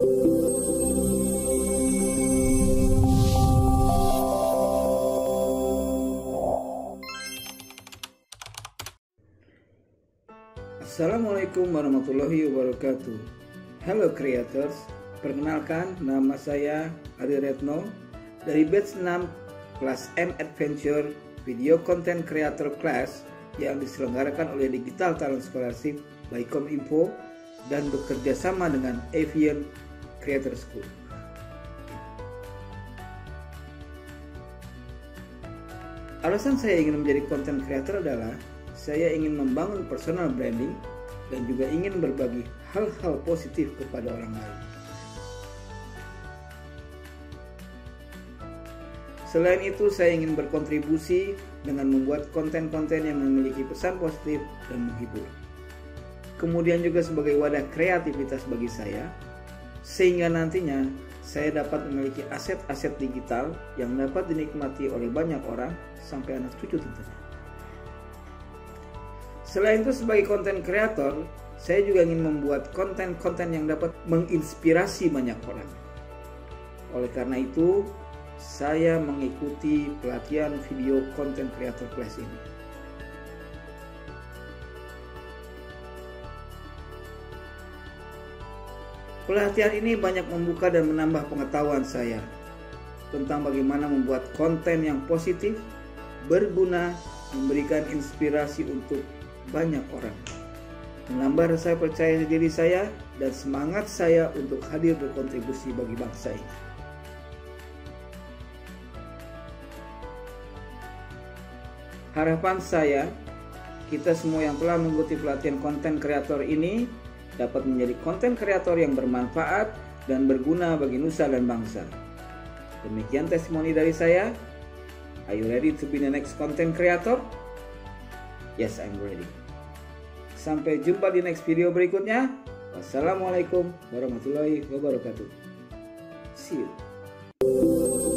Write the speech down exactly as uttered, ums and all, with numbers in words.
Assalamualaikum warahmatullahi wabarakatuh. Halo creators, perkenalkan nama saya Ari Retno dari batch enam kelas M Adventure Video Content Creator Class yang diselenggarakan oleh Digital Talent Scholarship by Kominfo dan bekerja sama dengan Avian Creator School. Alasan saya ingin menjadi content creator adalah saya ingin membangun personal branding dan juga ingin berbagi hal-hal positif kepada orang lain. Selain itu, saya ingin berkontribusi dengan membuat konten-konten yang memiliki pesan positif dan menghibur. Kemudian juga sebagai wadah kreativitas bagi saya, sehingga nantinya saya dapat memiliki aset-aset digital yang dapat dinikmati oleh banyak orang sampai anak cucu tentunya. Selain itu, sebagai konten kreator, saya juga ingin membuat konten-konten yang dapat menginspirasi banyak orang. Oleh karena itu, saya mengikuti pelatihan video konten kreator class ini. Pelatihan ini banyak membuka dan menambah pengetahuan saya tentang bagaimana membuat konten yang positif, berguna, memberikan inspirasi untuk banyak orang, menambah rasa percaya diri saya dan semangat saya untuk hadir berkontribusi bagi bangsa ini. Harapan saya, kita semua yang telah mengikuti pelatihan konten kreator ini dapat menjadi konten kreator yang bermanfaat dan berguna bagi nusa dan bangsa. Demikian testimoni dari saya. Are you ready to be the next content creator? Yes, I'm ready. Sampai jumpa di next video berikutnya. Wassalamualaikum warahmatullahi wabarakatuh. See you.